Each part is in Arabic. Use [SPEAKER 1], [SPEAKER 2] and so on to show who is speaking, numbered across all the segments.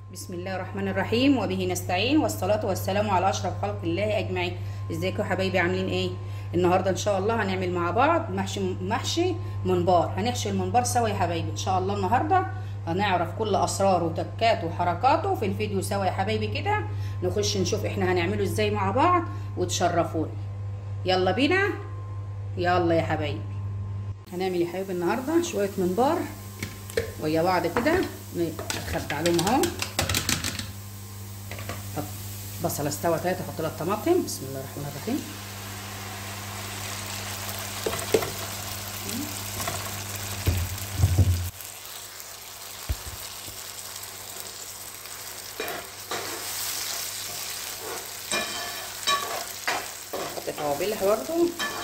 [SPEAKER 1] بسم الله الرحمن الرحيم، وبه نستعين، والصلاة والسلام على أشرف خلق الله أجمعين. ازيكم يا حبايبي؟ عاملين ايه؟ النهارده ان شاء الله هنعمل مع بعض محشي منبار. هنحشي المنبار سوا يا حبايبي ان شاء الله. النهارده هنعرف كل اسراره وتكاته وحركاته في الفيديو سوا يا حبايبي. كده نخش نشوف احنا هنعمله ازاي مع بعض وتشرفوني. يلا بينا، يلا يا حبايبي. هنعمل يا حبايبي النهارده شويه منبار ويا بعض كده. نخدع لهم اهو. بصله استوت اهي، تحط لها الطماطم. بسم الله الرحمن الرحيم. نحط توابلها برضو.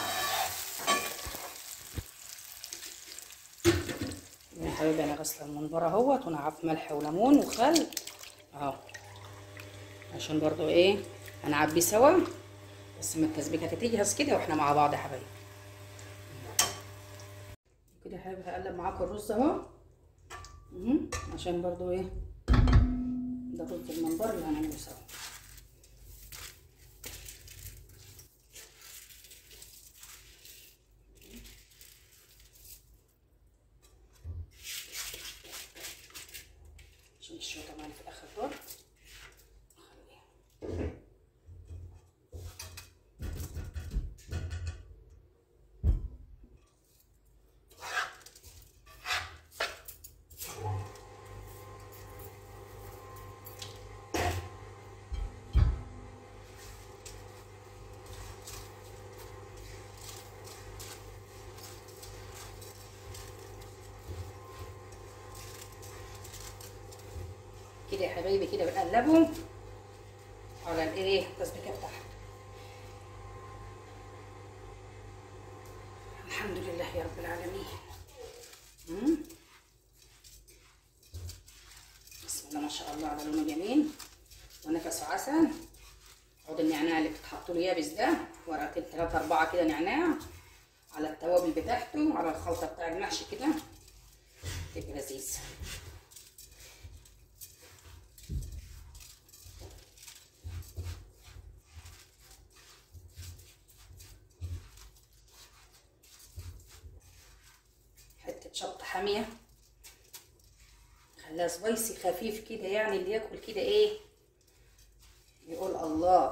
[SPEAKER 1] يا حبيبي انا غاسله المنبار اهوت ونعف ملح وليمون وخل اهو، عشان برضو ايه هنعبيه سوا. بس ما التسبيكه تتجهز كده واحنا مع بعض يا حبايبي. كده يا حبايبي هقلب معاكم الرز اهو، عشان برضو ايه ده رز المنبار اللي هنعمله سوا. عشان الشوطه معانا في الاخر دول كده يا حبايبي. كده بنقلبهم على الايه التسبيكه بتاعها. الحمد لله يا رب العالمين. بسم الله ما شاء الله، على لونه جميل ونفسه عسل. عود النعناع اللي بتحط له يابس ده، ورقتين 3 4 كده نعناع على التوابل بتاعته على الخلطه بتاع المحشي كده تبقى لذيذه. حته شطه حاميه خليها سبايسي خفيف كده، يعني اللي ياكل كده ايه يقول الله.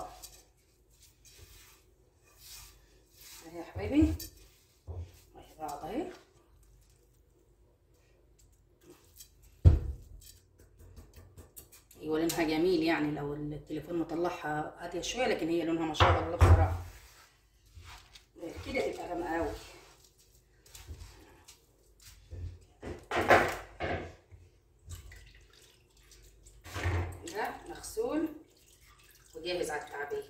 [SPEAKER 1] اهي يا حبايبي اهي بعض اهي. ايوه لونها جميل، يعني لو التليفون مطلعها هاديه شويه، لكن هي لونها ما شاء الله بصراحه. كده تبقى غامقه قوي. ده مغسول وجاهز على التعبئه.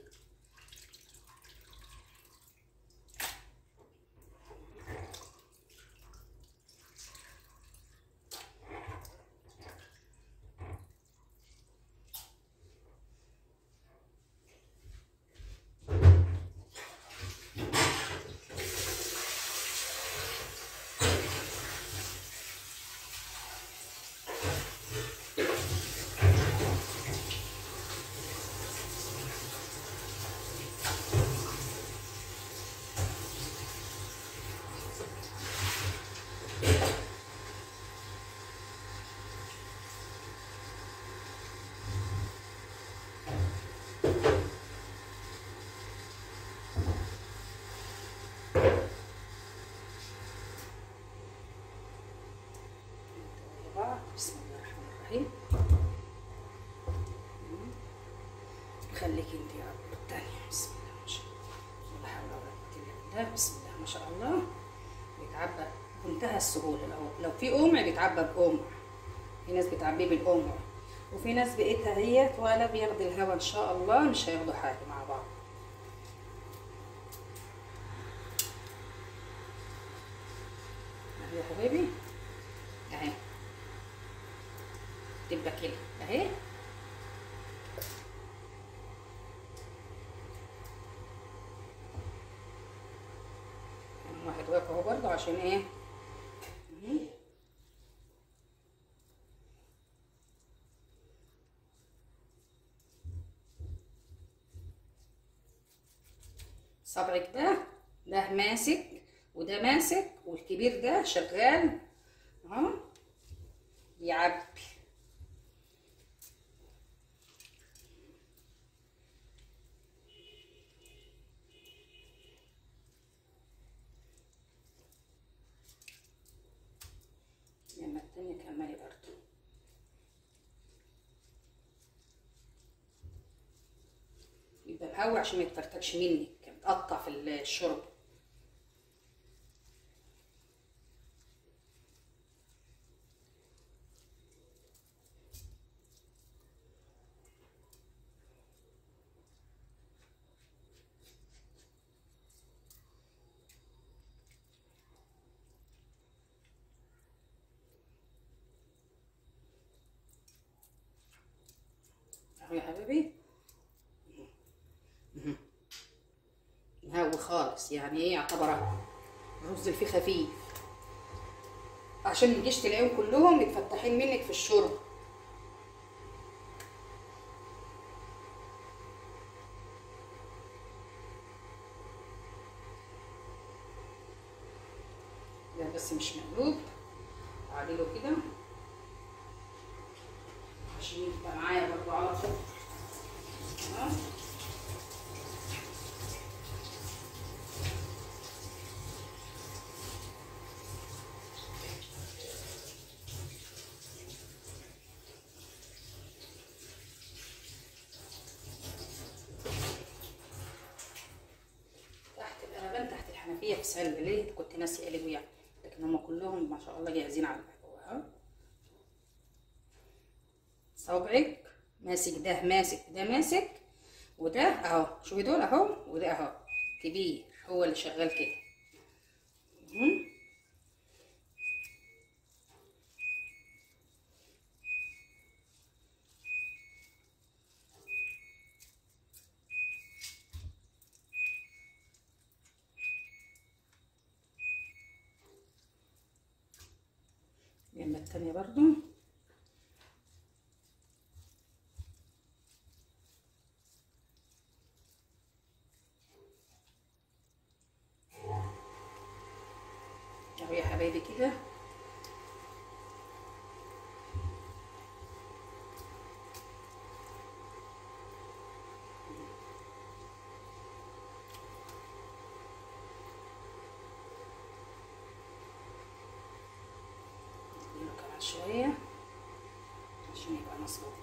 [SPEAKER 1] بسم الله الرحمن الرحيم. خليك انت يا رب الثانية. بسم الله ما شاء الله، لا حول ولا قوة الا بالله. بسم الله ما شاء الله. بيتعبى بمنتهى السهولة. لو في قمع بيتعبى بقمع، في ناس بتعبيه بالقمع، وفي ناس بقيتها هيت ولا بياخد الهوا. ان شاء الله مش هياخدوا حاجة مع بعض. اهي يا حبايبي اهي تبقى كده اهي. واحد واقف اهو برضه عشان ايه صبعك ده ماسك وده ماسك، والكبير ده شغال اهو يعبي. لما التانية كملي برضه. يبقى مهوي عشان ما يتفرتكش منك، بتقطع في الشرب. اهو يا حبيبي مهوي خالص، يعني ايه يعتبر الرز اللي فيه خفيف، عشان متجيش تلاقيهم كلهم متفتحين منك في الشرب. ده بس مش مقلوب، اعدله كده عشان يبقى معايا برضو على طول. تحت الحنفيه في سلة ليه كنت ناسي اقلبه يعني، لكن هم كلهم ما شاء الله جاهزين على القهوه. صوابعك ماسك، ده ماسك ده ماسك، وده اهو شوفي دول اهو، وده اهو كبير هو اللي شغال كده. اليمة التانية برضو. اهو يا حبايبي كده. نديله كمان شوية عشان يبقى مظبوط.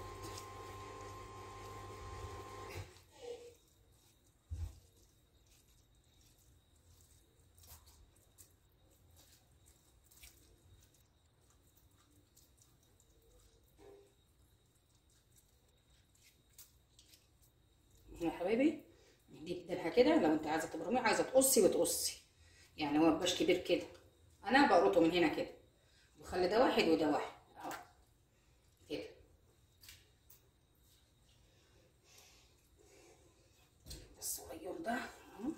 [SPEAKER 1] يا حبايبي دي بدلها كده، لو انت عايزه تبرمي، عايزه تقصي بتقصي، يعني هو مبقاش كبير كده. انا بقرطه من هنا كده، بخلي ده واحد وده واحد اهو كده. الصغير ده اهو.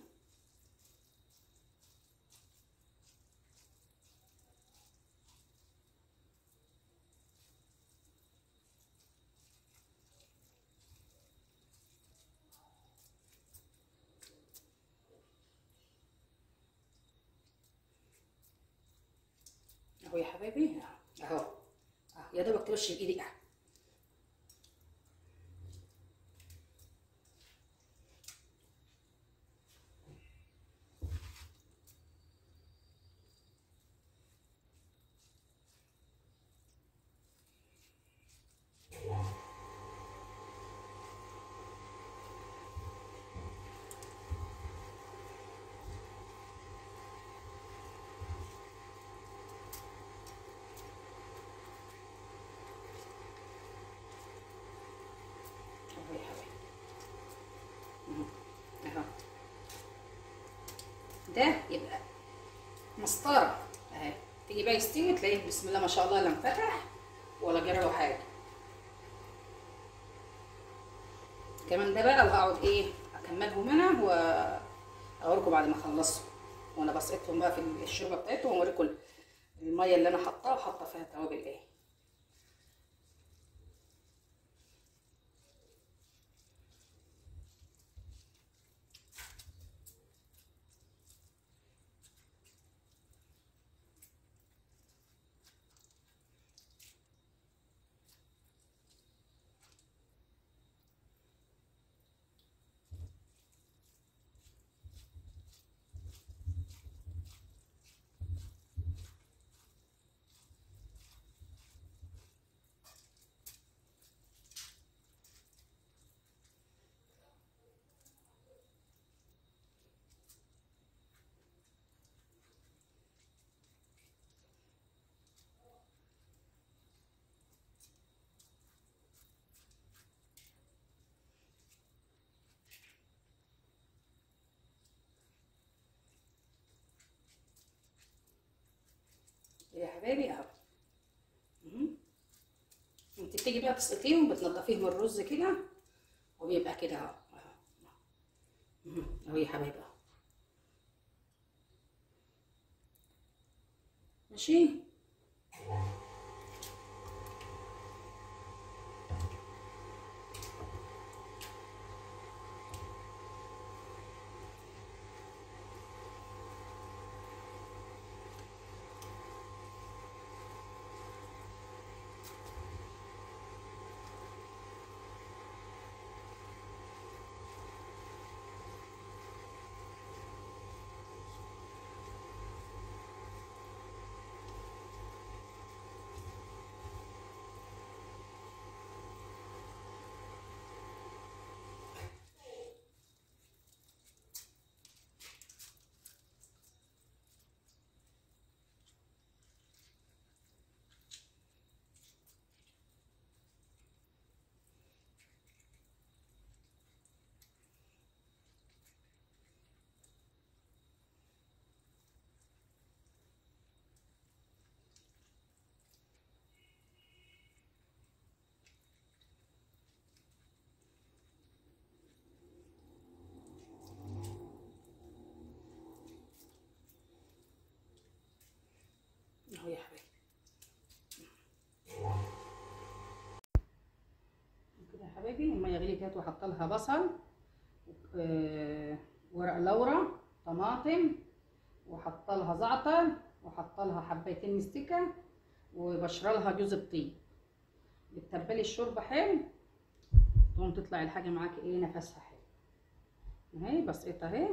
[SPEAKER 1] اهو يا حبايبي اهو اهو يا دوبك ترش بايدك اهو. اهو يا حبايبي اهو. ده يبقى مسطره اهي، تيجي بقى يستوي تلاقيه بسم الله ما شاء الله لا انفتح ولا جرى له حاجه. كمان ده بقى وهقعد ايه اكملهم انا واوريكم بعد ما اخلصهم، وانا بسقطهم بقى في الشوربه بتاعتهم، واوريكم الميه اللي انا حطاها وحاطه فيها توابل ايه. يا حبايبي اهو. انت بتيجي بقى تسقطيهم، بتنضفيهم الرز كده وبيبقى كده اهو. اهو يا حبايبي اهو. ماشي. اهو يا حبايبي كده يا حبايبي. الميه غليت اهي، وحط لها بصل، ورق لورا، طماطم، وحط لها زعتر، وحط لها حبايتين مستكه، وبشر لها جوز الطيب. بتتبلي الشوربه حلو، تقوم تطلع الحاجه معاكي ايه نفسها حلو. اهي بسقطها اهي.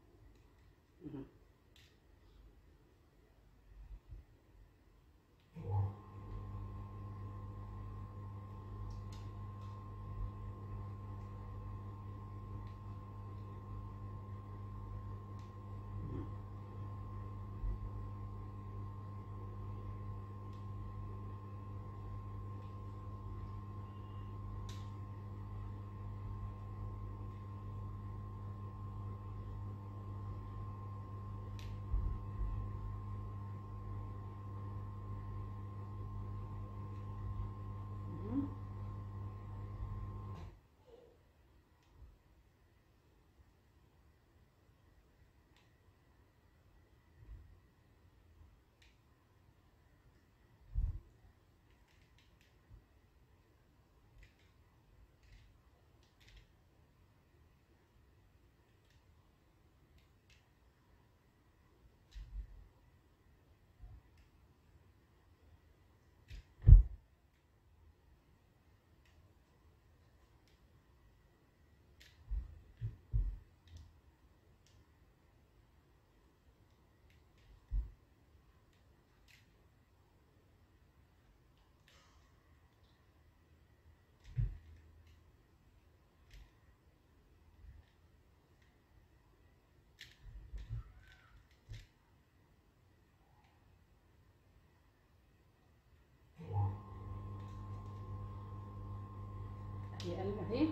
[SPEAKER 1] اهي قلب اهي.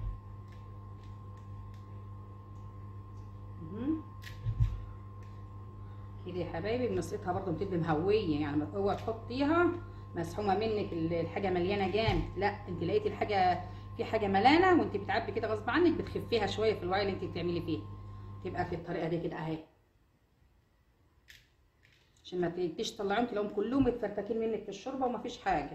[SPEAKER 1] كده يا حبايبي. بنسقطها برضو بتبقى مهويه، يعني اوعي تحطيها مسحومه منك الحاجه مليانه جامد، لا انت لقيتي الحاجه في حاجه ملانه وانت بتعبي كده غصب عنك، بتخفيها شويه في الوعي اللي انت بتعملي فيه. تبقى في الطريقه دي كده اهي، عشان ما تجيش تطلعيهم تلاقيهم كلهم متفرتكين منك في الشوربه ومفيش حاجه.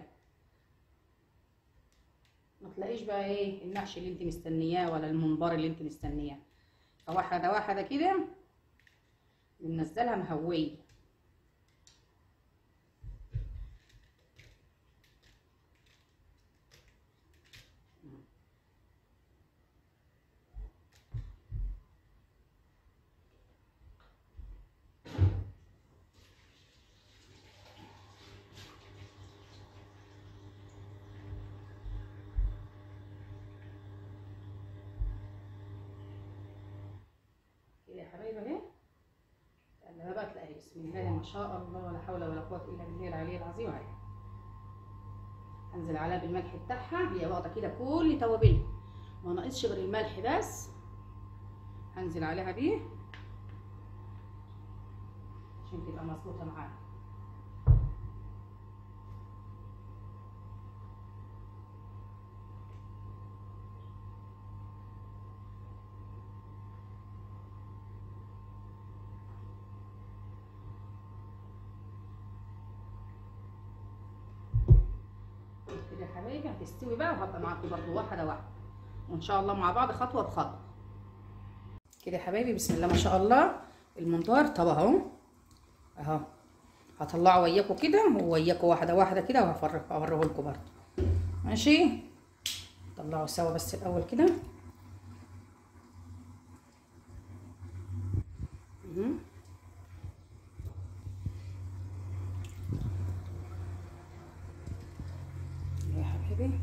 [SPEAKER 1] ما تلاقيش بقى ايه المحشي اللي انت مستنياه ولا الممبار اللي انت مستنياه. فواحده واحده كده بننزلها مهويه. كده يا حبايبي اهي. تقلبها بقى تلاقي بسم الله ما شاء الله ولا حول ولا قوه الا بالله العلي العظيم اهي. هنزل عليها بالملح بتاعها، هي واخده كده كل توابلها، ما ناقصش غير الملح بس. هنزل عليها بيه عشان تبقى مظبوطه معانا. حبايبي هتستوي بقى، وهبقى معاكم برضو واحده واحده وان شاء الله مع بعض خطوه بخطوه كده يا حبايبي. بسم الله ما شاء الله. المنظار طب اهو اهو، هطلعه وياكم كده ووياكم واحده واحده كده، وهوريه لكم برضو ماشي. طلعوا سوا بس الاول كده. يا حبيبي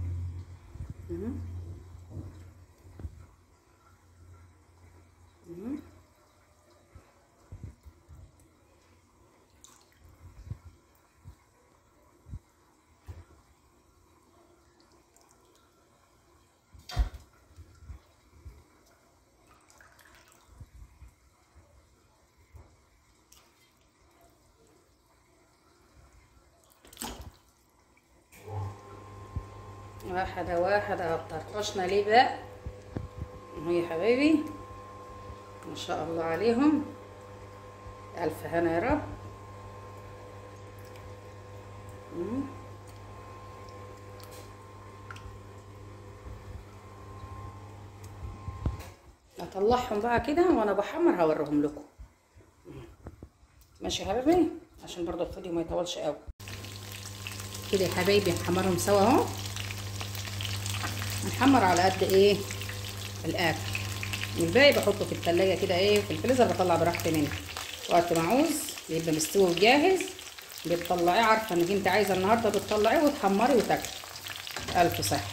[SPEAKER 1] واحدة واحدة. طرطشنا ليه بقى اهو يا حبايبي، ما شاء الله عليهم، ألف هنا يا رب. اطلعهم بقى كده وانا بحمر هوريهم لكم ماشي يا حبايبي، عشان برضه الفيديو ما يطولش قوي كده يا حبايبي. نحمرهم سوا اهو، نحمر على قد ايه الاكل، والباقي بحطه في التلاجة كده ايه في الفريزر، بطلع براحتي منه وقت ما عاوز يبقى مستوي وجاهز. بتطلعيه عارفه انك انت عايزه النهارده، بتطلعيه وتحمري وتاكلي. الف صحه.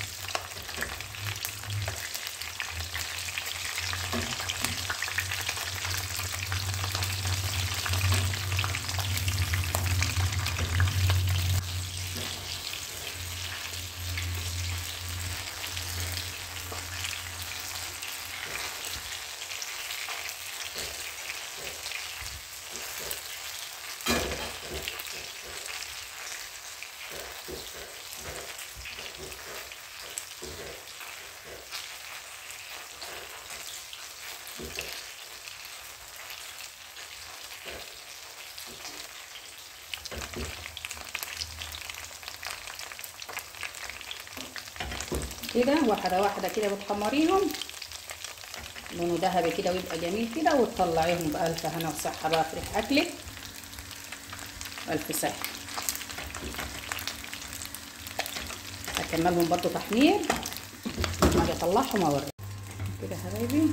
[SPEAKER 1] كده واحده واحده كده بتحمريهم لونه ذهبي كده ويبقى جميل كده، وتطلعيهم بألف هنا وصحه بقى في ريح اكلك. الف صحه. هكملهم برضو تحمير ما اجي اطلعهم اوريكم كده يا حبايبي.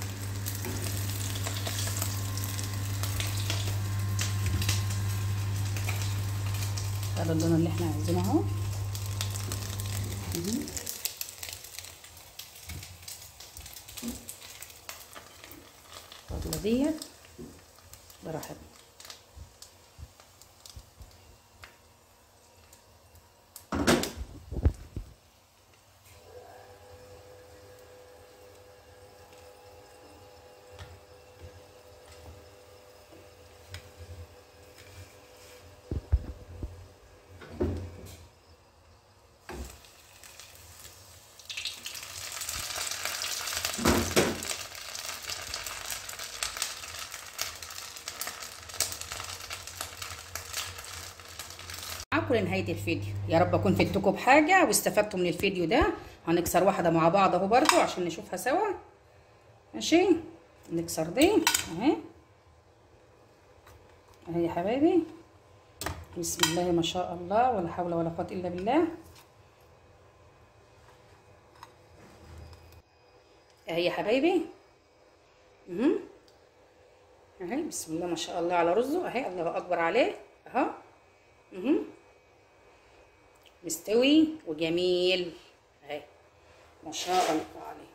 [SPEAKER 1] هذا اللون اللي احنا عايزينه اهو. الفضله ديت براحتنا. معاكم لنهايه الفيديو، يا رب اكون فدتكم بحاجه واستفدتوا من الفيديو ده. هنكسر واحده مع بعض اهو برضو عشان نشوفها سوا ماشي. نكسر دي اهي اهي يا حبايبي. بسم الله ما شاء الله، ولا حول ولا قوه الا بالله. اهي يا حبايبي اهي. بسم الله ما شاء الله على رزه اهي، الله اكبر عليه اهو. مستوي وجميل اهي ما شاء الله عليه.